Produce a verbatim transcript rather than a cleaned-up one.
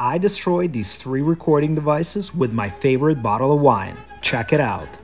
I destroyed these three recording devices with my favorite bottle of wine. Check it out.